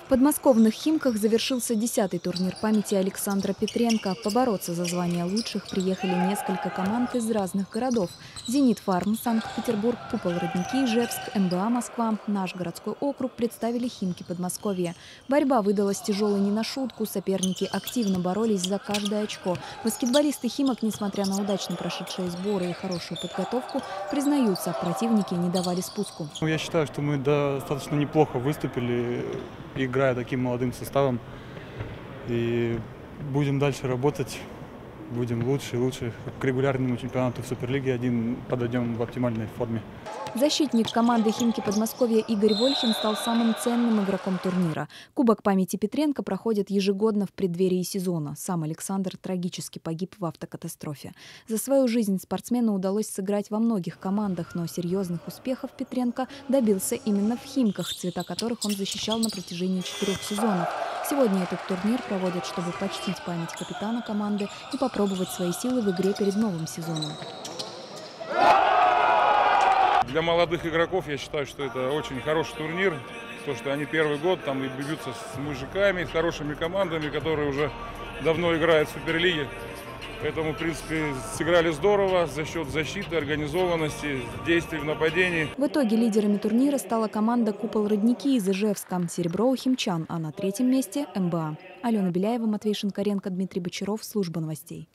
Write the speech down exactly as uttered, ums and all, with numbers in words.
В подмосковных Химках завершился десятый турнир памяти Александра Петренко. Побороться за звание лучших приехали несколько команд из разных городов. «Зенит Фарм», Санкт-Петербург, Купол Родники, Ижевск, эм бэ а Москва. Наш городской округ представили Химки Подмосковья. Борьба выдалась тяжелой не на шутку. Соперники активно боролись за каждое очко. Баскетболисты Химок, несмотря на удачно прошедшие сборы и хорошую подготовку, признаются, противники не давали спуску. Я считаю, что мы достаточно неплохо выступили, играя таким молодым составом. И будем дальше работать, будем лучше и лучше. К регулярному чемпионату в Суперлиге один подойдем в оптимальной форме. Защитник команды Химки Подмосковья Игорь Вольхин стал самым ценным игроком турнира. Кубок памяти Петренко проходит ежегодно в преддверии сезона. Сам Александр трагически погиб в автокатастрофе. За свою жизнь спортсмену удалось сыграть во многих командах, но серьезных успехов Петренко добился именно в Химках, цвета которых он защищал на протяжении четырех сезонов. Сегодня этот турнир проводят, чтобы почтить память капитана команды и попробовать свои силы в игре перед новым сезоном. Для молодых игроков я считаю, что это очень хороший турнир. То, что они первый год там и бьются с мужиками, с хорошими командами, которые уже давно играют в Суперлиге. Поэтому, в принципе, сыграли здорово за счет защиты, организованности, действий в нападении. В итоге лидерами турнира стала команда «Купол Родники» из Ижевска, серебро у химчан, а на третьем месте – эм бэ а. Алена Беляева, Матвей Шинкаренко, Дмитрий Бочаров, служба новостей.